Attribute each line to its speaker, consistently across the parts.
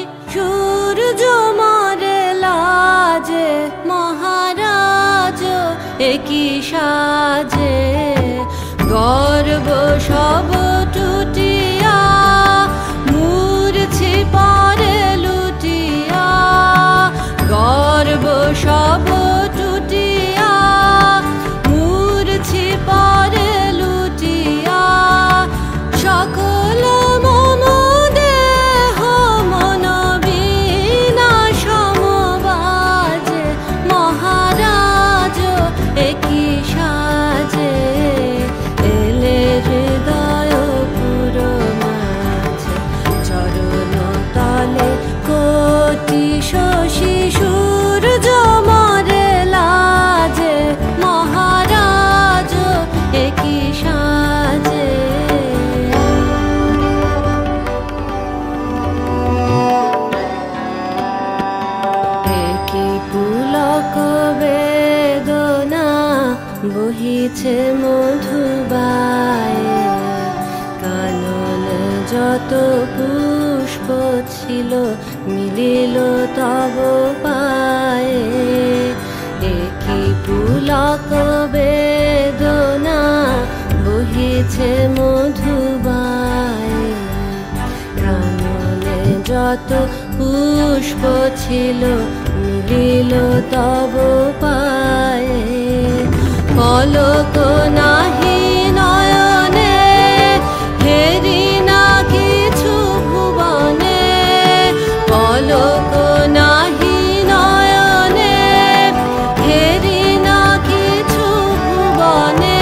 Speaker 1: সূর্য মারে লাজে মহারাজ একই সাজে গর্ব সব টুটিয়া মূর্ছি পরে লুটিয়া গর্ব সব টুটিয়া মূর্ছি পরে লুটিয়া সকল মম দেহ মন বিনা সমবাজে মহারাজ একই সাজে এলে হৃদয় পুরো মাঝে চরণ তলে কোটি শশী সূর্য মরে লাজে মহারাজ একই সাজে একই পুলক বেদনা বহিছে মধুবায়ে কানন যত পুষ্প ছিল মিলিল তব পায়ে একই পুলক বেদনা বহিছে মধুবায়ে কাননে যত পুষ্প ছিল মিলিল তব পায়ে পলক নাহি নয়নে হেরি না কিছু ভুবনে পলক নাহি নয়নে হেরি না কিছু ভুবনে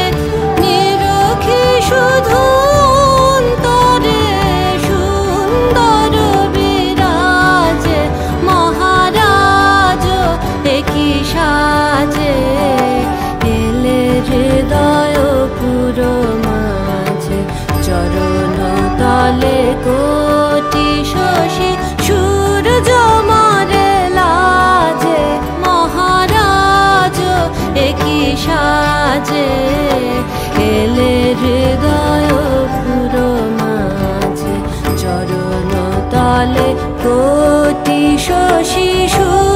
Speaker 1: নিরখি শুধু অন্তরে সুন্দর বিরাজে মহারাজ একই সাজে এলে হৃদয় পুরো মাঝে চরণ তলে কোটি শশী সূর্য মারে লাজে মহারাজ একই সাজে এলে হৃদয় পুরো মাঝে চরণ তলে কোটি শশী